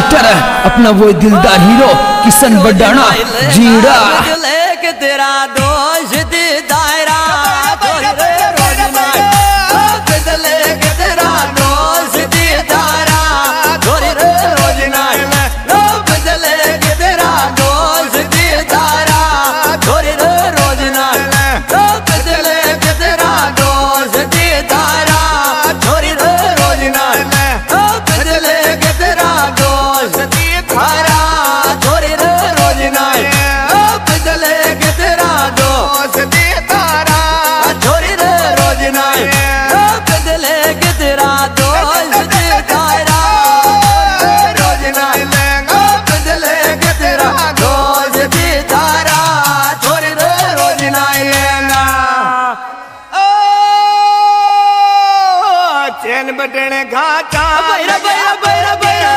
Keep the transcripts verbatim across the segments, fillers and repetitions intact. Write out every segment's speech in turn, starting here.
Actor है अपना वो दिलदार हीरो किशन बडाना जीड़ा तेरा दोष दी दायरा बदले के तेरा दोष दी दायरा थोड़ी रोज बदले के तेरा दोष दी दायरा थोड़ी रोज बदले के तेरा दोष दी दायरा थोड़ी रोज बदले के तेरा दोष दी धारा थोड़ी रोज बदले के तेरा दोष दी धारा थोड़ी रोज बदले के तेरा दोष दी धारा रोज बदले के तेरा दोष दी धारा थोड़ी रोज चैन बटन घाटा बैरा बैरा बैरा बैरा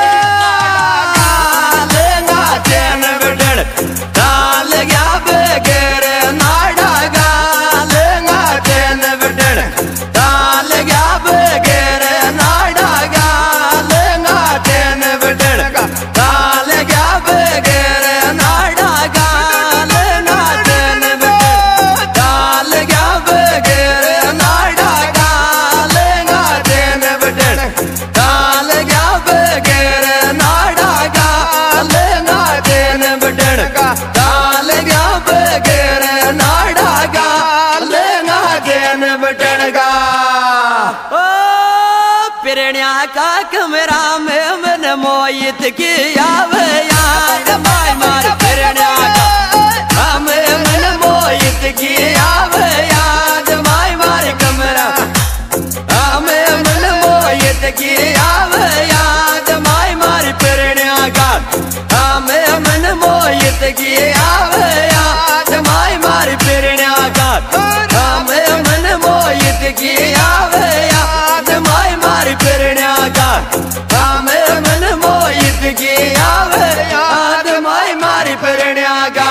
लेगा चैन बटन डाल गया बेगेर नाड़ा गा लेगा चैन बटन डाल गया बेगेर नाड़ा गा लेगा चैन बटन डाल गया बेगेर नाड़ा गा लेगा चैन बटन डाल गया बेगेर नाड़ा गा लेगा चैन बटन डाल गया बेगेर नाड़ा गा लेगा चैन बटन डाल गया बेगेर नाड़ा गा लेगा चैन बटन गा ओ पिरण्या का कमरा में मन मोहित की आवे याद माय मार पिरण्या का हमें मन मोहित की आवे याद माय मार कमरा हमें मन मोहित की आवे याद माय मार पिरण्या का हमें मन मोहित की आवे याद माय मार पिरण्या का हमें मन मोहित की आवे याद माय मार पिरण्या का हमें मन मोहित की आवे याद माय मार पिरण्या का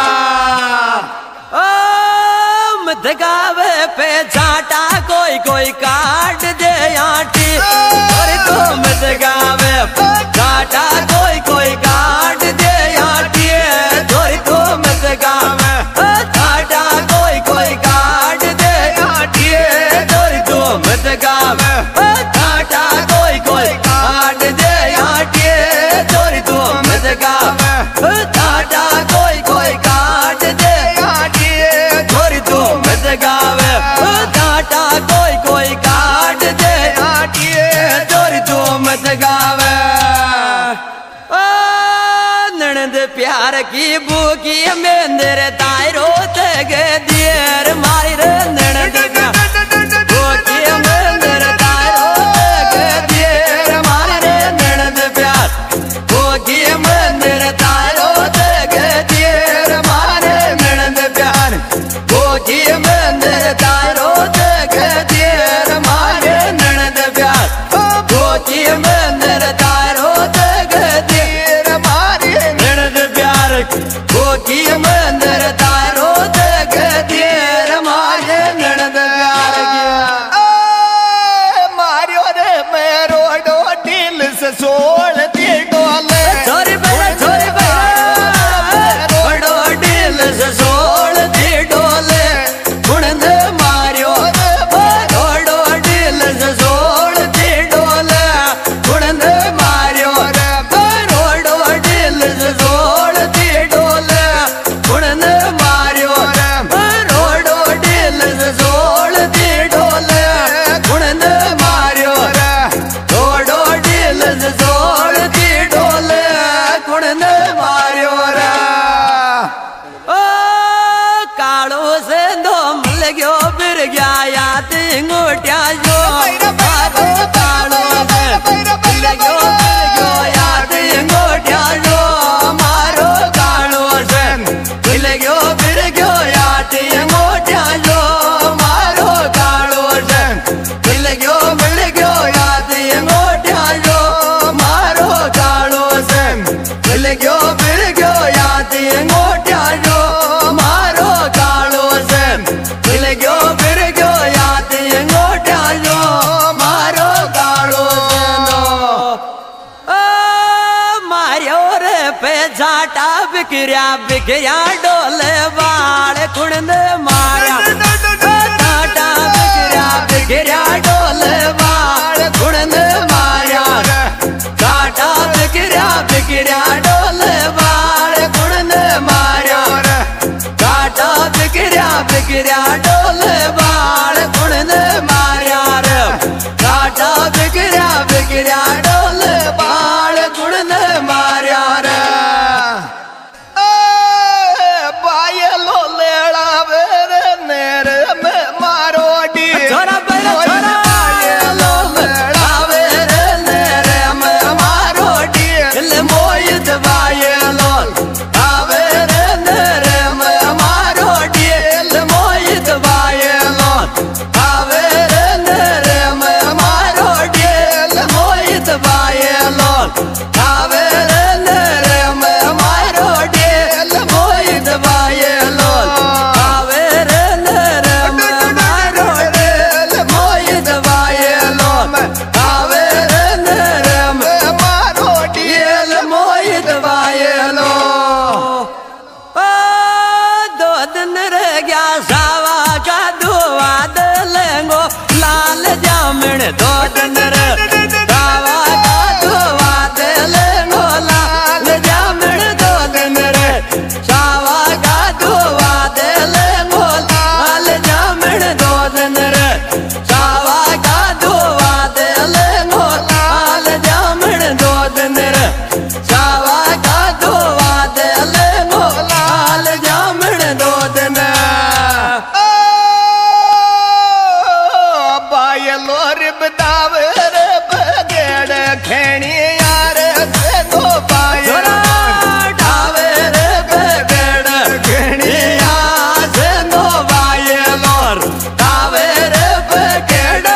ओ मत गावे पे झाटा कोई कोई काट दे आटी और तो मत गावे झाटा कोई कोई काट दे आटी थोड़ी तो मत गावे झाटा कोई कोई काट दे आटी थोड़ी तो मत गावे झाटा कोई कोई काट दे आटी थोड़ी तो मत गावे झाटा कोई कोई काट दे आटी थोड़ी तो मत गावे झाटा कोई कोई काट दे आटी थोड़ी तो मत गावे ओ ननद प्यार की भूखी मेंदर दायरो तक दियर मारी रे ननद भूखी मेंदर दायरो तक दियर मारी रे ननद प्यार भूखी मेंदर दायरो तक दियर मारे ननद प्यार भूखी मेंदर दायरो तक दियर मारे ननद प्यार भूखी मेंदर दायरो तक दियर मारे ननद प्यार भूखी मेंदर दायरो तक दियर मारे ननद प्यार मारियो रे मेरो डो दिल से सोल दी डोले छोरी बेरा छोरी बेरा डो दिल से सोल दी डोले गुणन मारियो डो डो दिल से सोल दी डोले गुणन मारियो डो डो दिल से सोल दी डोले गुणन मारियो डो डो दिल से सोल दी डोले गुणन मारियो डो डो दिल से सोल दी डोले गुणन मारियो ओ कालो से दो मिल गयो बिर गया याद इंगोटिया जो कालो कालो से मिल गयो बिर गयो याद इंगोटिया जो मारो कालो से मिल गयो बिर गयो याद इंगोटिया जो मारो कालो से मिल गयो मिल गयो याद इंगोटिया जो मारो कालो से मिल गयो बिर गयो याद इंगोटिया जो मारो कालो से मिल गयो बिर गयो याद इंगोटिया जो मारो कालो से नो ओ मारियो काटा बिखरिया बिखरिया डोले बाल कुण मारा काटा बिखरिया बिखरिया डोले बाल कुण मारा काटा बिखरिया बिखरिया डोले बाल कुण मारा काटा बिखरिया बिखरिया डोले बाल कुण मारा काटा बिखरिया बिखरिया डोले बाल कुण मारा रे बायलो लेड़ा वेरे नेरे में मारो डी छोरा बैला छोरा बायलो लेड़ा वेरे नेरे में मारो डी ले मोहित बायलो आवेरे नेरे में मारो डी ले मोहित बायलो आवेरे नेरे में मारो डी ले मोहित बायलो आवेरे नेरे में मारो डी ले मोहित बायलो आवेरे नेरे में मारो डी ले मोहित बायलो आवेरे नेरे में मारो डी ले मोहित बायलो ओ दो दिन रह गया सावा का दुआ दलेंगो लाल जामन दो दिन रह सावा का दुआ दलेंगो लाल जामन दो दिन रह सावा का दुआ दलेंगो लाल जामन दो दिन रह सावा का दुआ दलेंगो लाल जामन दो दिन रह सावा का दुआ दलेंगो लाल जामन दो दिन बायलो रिबदावे रे बगेड़ खेणी यार से दो बायलो ढावे रे बगेड़ खेणी यार से दो बायलो ढावे रे बगेड़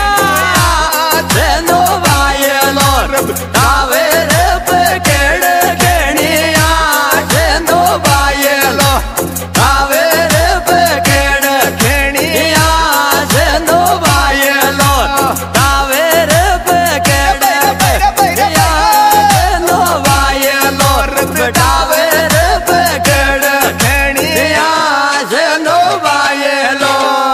से दो बायलो ढावे रे बगेड़ खेणी यार से दो बायलो ढावे रे बगेड़ खेणी यार से दो बायलो ढावे रे बगेड़ यार से दो बायलो ढावे रे बगेड़ खेणी यार से दो बायलो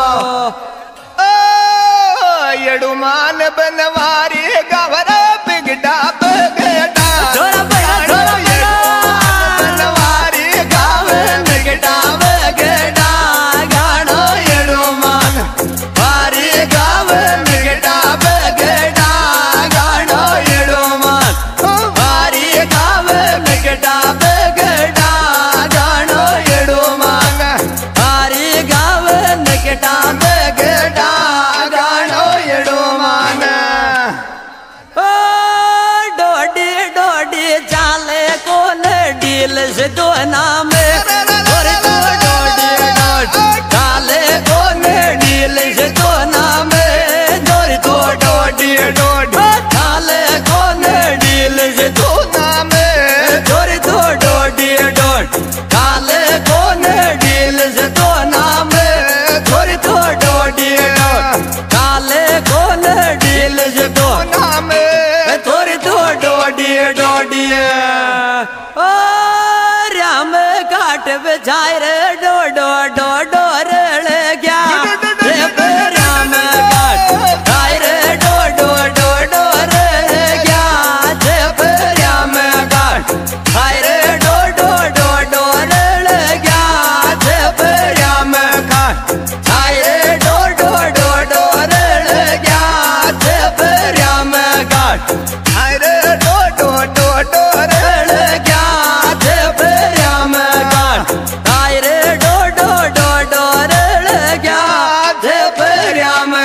यडुमान बनवारी गवरा बिगड़ा बगड़ा छोरा बड़ा छोरा बनवारी गावे बिगड़ा बगड़ा गानो यडुमान वारी गावे बिगड़ा बगड़ा गानो यडुमान वारी गावे बिगड़ा बगड़ा गानो यडुमान वारी गावे बिगड़ा बगड़ा गानो यडुमान ओ डोडी डोडी चाले कोन डील से दो नाम और तो डोडी डोडी चाले कोन डील से दो नाम जोर तो डोडी डोडी चाले कोन डील से दो नाम जोर तो डोडी डोडी चाले कोन डील से दो नाम जोर तो डोडी डोडी चाले कोन डील से दो नाम थोड़ी तो डोडी डोडी ओ राम घाट बेचाए रे डो डो डो डो रे गया रे पे राम घाट आए रे डो डो डो डो रे गया रे पे राम घाट आए रे डो डो डो डो रे गया रे पे राम घाट आए रे डो डो डो डो रे गया रे पे राम घाट आए रे डो डो डो डो रे गया रे पे राम घाट आए रे डो डो डो डो रे गया रे पे राम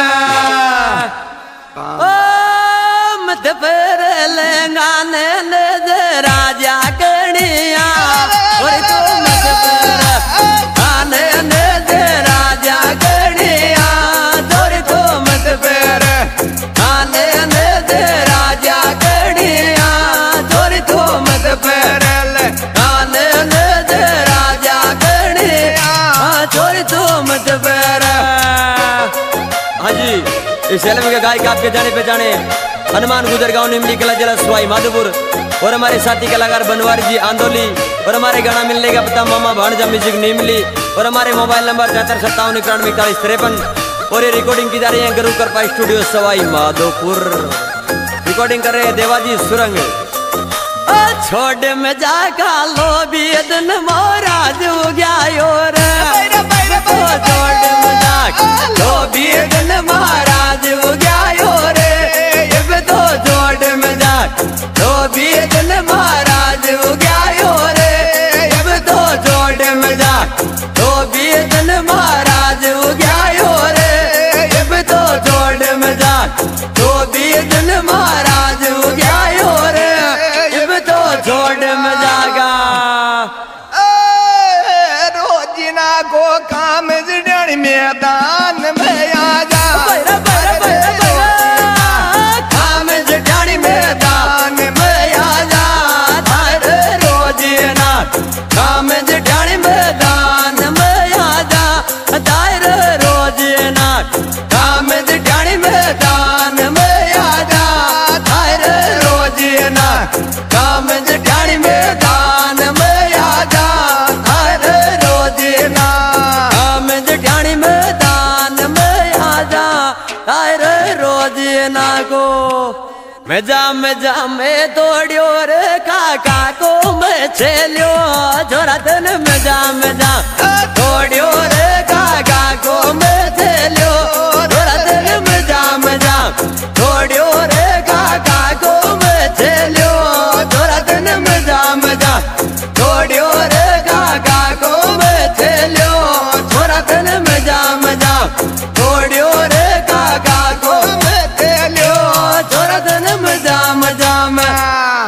ओ मत पर लेंगा ने राजा कणिया और तो मत पर आने ने राजा कणिया और तो मत पर आने ने राजा कणिया और तो मत पर आने ने राजा कणिया और तो मत पर। हाँ जी, इस फिल्म के गायक आपके जाने पे जाने हनुमान गुजर गांव निमली कला जिला सवाई माधोपुर और हमारे साथी कलाकार बनवारी जी आंदोली और हमारे गाना मिलने का पता मामा भाणजा म्यूजिक निमली और हमारे मोबाइल नंबर चौहत्तर सत्तावन इक्यानवे इकतालीस तिरपन और ये रिकॉर्डिंग की जा रही है गुरु कृपा स्टूडियो सवाई माधोपुर। रिकॉर्डिंग कर रहे हैं देवाजी सुरंग। छोड़ में जागा लो भी दिन महाराज हो गया और छोड़ में जागा लो भी दिन महाराज हो गया और तो छोड़ में जाग लो भी दिन महाराज हो गया और तो छोड़ में जाग लो भी दिन महाराज हो गया और तो छोड़ में जाग लो भी दिन महाराज हो गया और तो छोड़ में जागा रोजिना को काम जड़न मैदान में आ जा काम जड़न मैदान में आ जा थारे रोजिना काम जड़न मैदान में आ जा थारे रोजिना काम जड़न मैदान में आ जा थारे रोजिना काम जड़न मैदान में आ जा थारे रोजिना काम जड़न मैदान में आ जा थारे रोजिना को मैं जा मैं जा मैं दौड़ियो रे काका को मैं छेलियो जोरा तन मैं जा मैं जा दौड़ियो रे काका को मैं